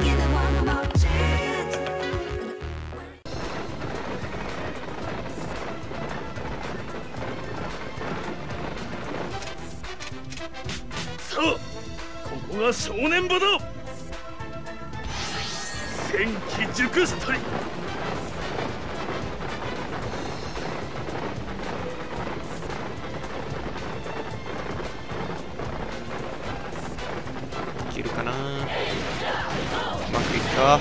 さあ、ここが正念場だ。戦機熟したり。 いけるかな。うまくいくか。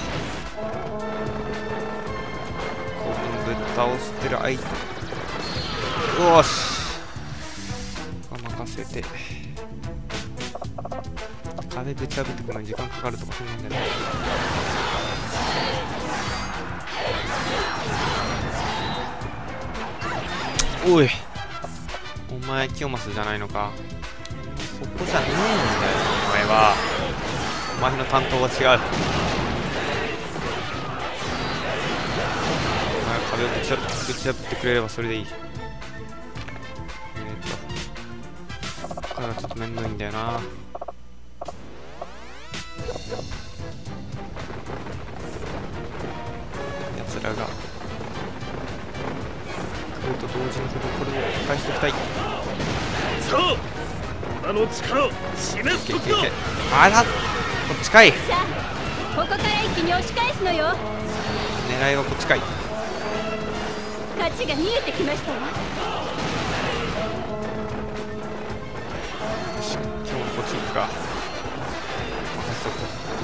昆布倒してる相手。よし、任せて。壁ぶち破ってくるのに時間かかるとかそんなんじゃない。おい、お前清正じゃないのか。そこじゃねえんだよ、お前は。お前の担当は違う。お前は壁をぶち破ってくれればそれでいい。ここからちょっと面倒いんだよな。奴らが来ると同時にこれを返していきたい。 さあ、今の力を示す時だ。 あら、こっちかい。 さあ、ここから一気に押し返すのよ。 狙いはこっちかい。 勝ちが見えてきましたわ。 よし、今日もこっち行くか。任せと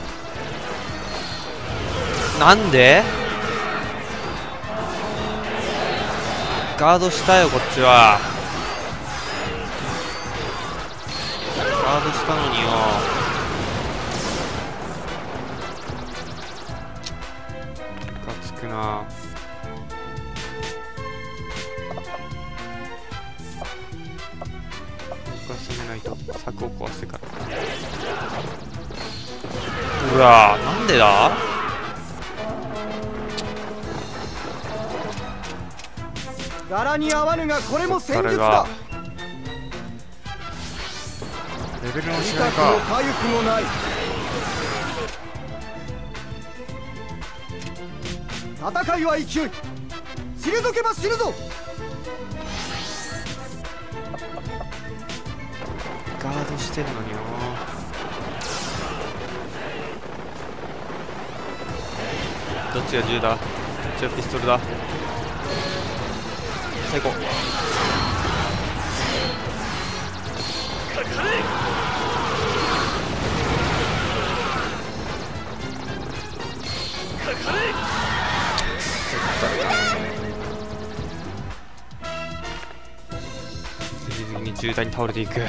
こう。なんでガードしたよ、こっちは。ガードしたのによ。ムカつくな。僕は攻めないと柵を壊してから。うわー、なんでだ。 柄に合わぬがこれも戦術誰だ。 がレベルの違いか。 かゆくもない。戦いは勢い、退けば死ぬぞ。 ガードしてんのによ。どっちが銃だ、どっちがピストルだ。最高。次々に銃弾に倒れていく。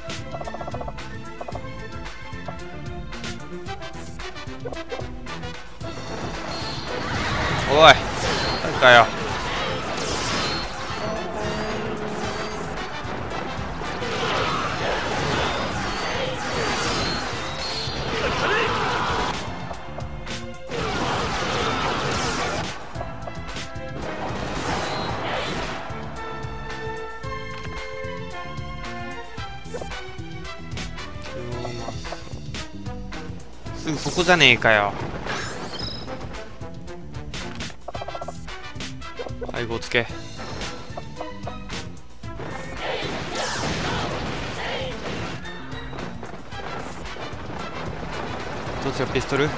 おい、誰かよ。すぐそこじゃねえかよ。背後つけ。どっちがピストル。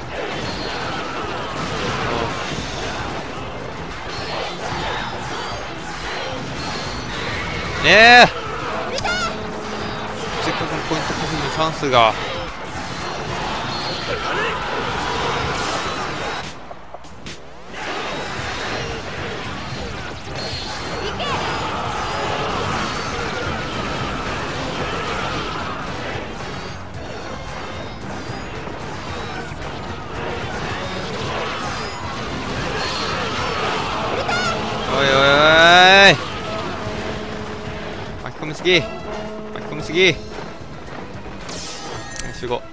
ねえ、せっかくのポイント稼ぎのチャンスが。おいおいおい、巻き込みすぎ、巻き込みすぎ。集合。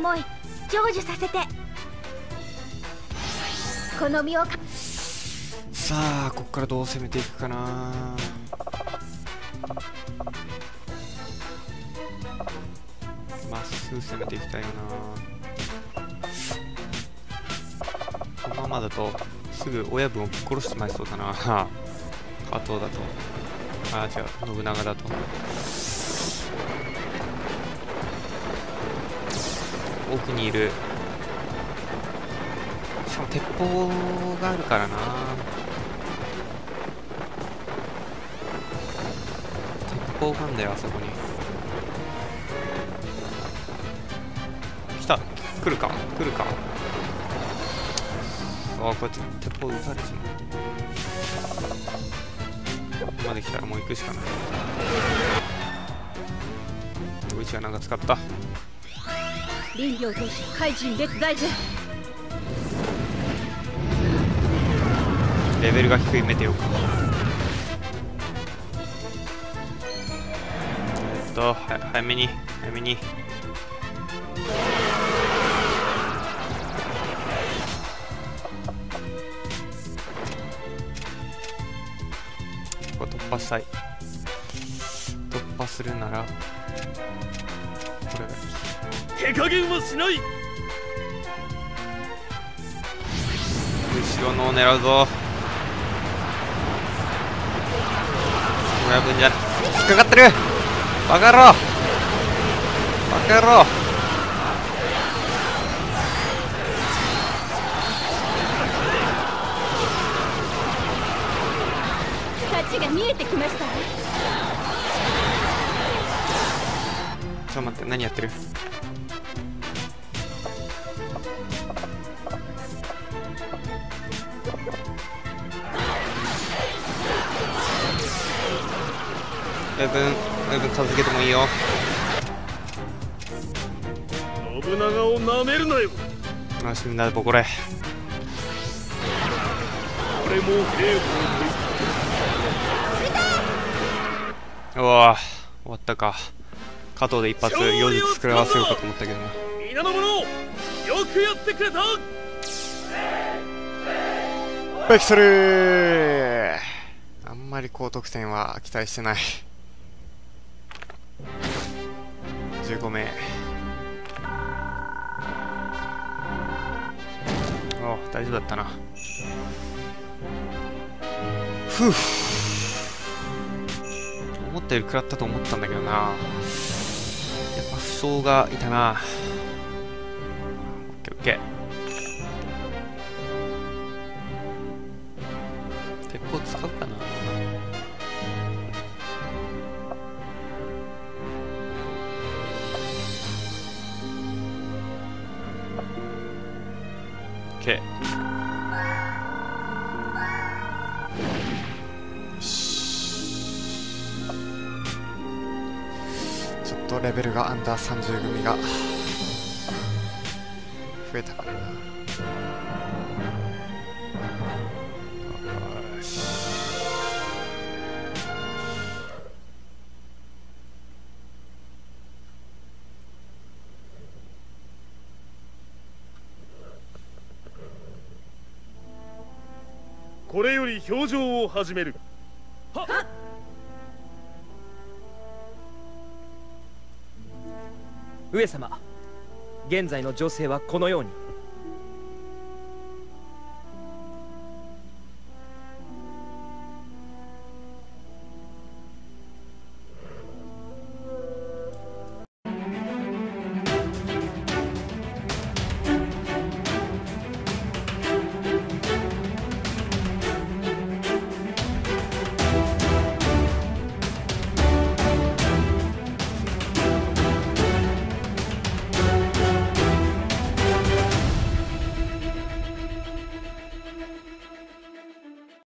思い成就させて。この身をさあここからどう攻めていくかな。まっすぐ攻めていきたいよな。このままだとすぐ親分をぶっ殺してまいそうだな。加藤だと、ああ違う、信長だと。奥にいる。しかも鉄砲があるからな。鉄砲があんだよ、あそこに。来た、来るか来るか。ああ、こうやって鉄砲撃たれちまう。ここまで来たらもう行くしかない。うちはなんか使った。 林業投手海人列在中。 レベルが低いメテオか。早めに早めに。ここ突破したい。突破するならこれがいい。 手加減はしない。 後ろのを狙うぞ。親分じゃ引っかかってる。バカ野郎バカ野郎。 勝ちが見えてきました。 ちょっと待って、何やってる。親分片付けてもいいよ。 信長をなめるなよ。 よし、みんなでボコれ。 俺も兵をうわ終わったか。加藤で一発用事作らせようかと思ったけどな。 皆の者よくやってくれた。 ベキソル。あんまり高得点は期待してない。15名。お、大丈夫だったな。ふう。思ったより食らったと思ったんだけどな。やっぱ負傷がいたな。オッケーオッケー。鉄砲使うかな。オッケー。ちょっとレベルがアンダー30組が増えたからな。よし。 これより表情を始める。はっ。 上様、現在の情勢はこのように。